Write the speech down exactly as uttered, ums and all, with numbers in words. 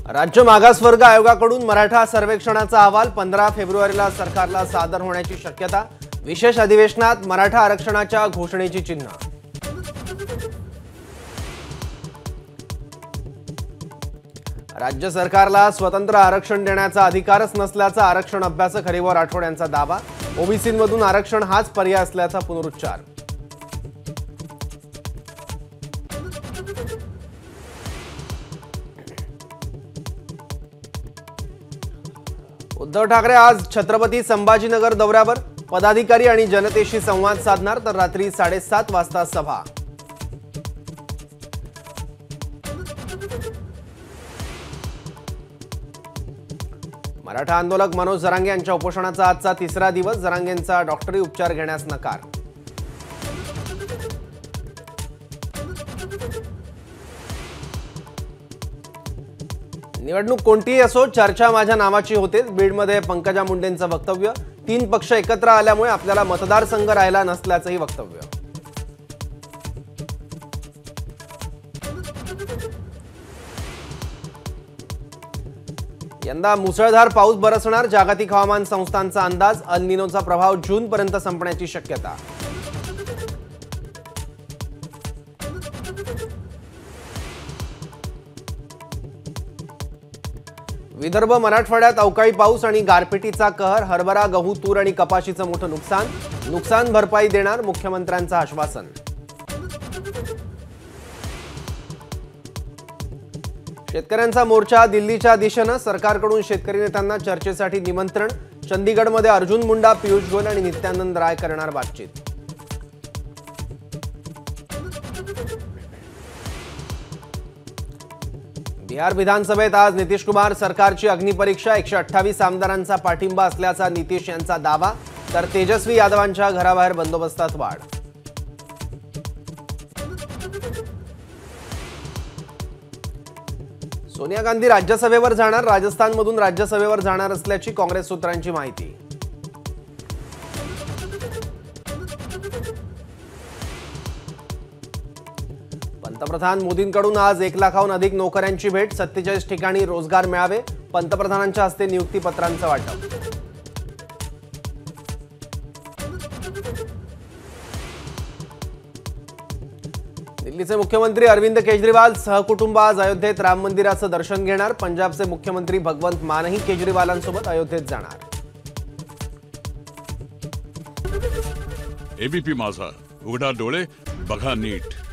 राज्य मागासवर्ग आयोगाकडून मराठा सर्वेक्षणाचा अहवाल पंधरा फेब्रुवारीला सरकारला सादर होण्याची शक्यता। विशेष अधिवेशनात मराठा आरक्षणाच्या घोषणेची चिन्ह। राज्य सरकारला स्वतंत्र आरक्षण देण्याचा अधिकारच नसल्याचा आरक्षण अभ्यासक हरिभाऊ राठोड यांचा दावा। ओबीसीमधून आरक्षण हाच पर्याय असल्याचा पुनरुच्चार। उद्धव ठाकरे आज छत्रपती संभाजीनगर दौऱ्यावर। पदाधिकारी आणि जनतेशी संवाद साधणार, तर रात्री साडेसात वाजता सभा। मराठा आंदोलक मनोज जरांगे यांच्या उपोषणाचा आजचा तिसरा दिवस। जरांगेंचा डॉक्टरी उपचार घेण्यास नकार। निवडणूक कोणतीही असो, चर्चा माझ्या नावाची होते। बीडमध्ये पंकजा मुंडेंचं वक्तव्य। तीन पक्ष एकत्र आल्यामुळे आपल्याला मतदारसंघ राहिला नसल्याचंही वक्तव्य। यंदा मुसळधार पाऊस बरसणार, जागतिक हवामान संस्थांचा अंदाज। अल निनोचा प्रभाव जून पर्यंत संपण्याची शक्यता। विदर्भ मराठवाड्यात अवकाळी पाऊस आणि गारपिटीचा कहर। हरभरा, गहू, तूर आणि कपाशीचं मोठं नुकसान। नुकसान भरपाई देणार, मुख्यमंत्र्यांचं आश्वासन। शेतकऱ्यांचा मोर्चा दिल्लीच्या दिशेनं। सरकारकडून शेतकरी नेत्यांना चर्चेसाठी निमंत्रण। चंदीगडमध्ये अर्जुन मुंडा, पियुष गोयल आणि नित्यानंद राय करणार बातचीत। बिहार विधानसभेत आज नितीश कुमार सरकारची अग्निपरीक्षा। एकशे अठ्ठावीस आमदारांचा पाठिंबा असल्याचा नितीश यांचा दावा, तर तेजस्वी यादवांच्या घराबाहेर बंदोबस्तात वाढ। सोनिया गांधी राज्यसभेवर जाणार। राजस्थानमधून राज्यसभेवर जाणार असल्याची काँग्रेस सूत्रांची माहिती। पंतप्रधान मोदींकडून आज एक लाखाहून अधिक नोकऱ्यांची भेट। सत्तेचाळीस ठिकाणी रोजगार मेळावे। पंतप्रधानांच्या हस्ते नियुक्तीपत्रांचं वाटप। दिल्लीचे मुख्यमंत्री अरविंद केजरीवाल सहकुटुंब आज अयोध्येत राम मंदिराचं दर्शन घेणार। पंजाबचे मुख्यमंत्री भगवंत मानही केजरीवालांसोबत अयोध्येत जाणार। एबीपी माझा, उघडा डोळे बघा नीट।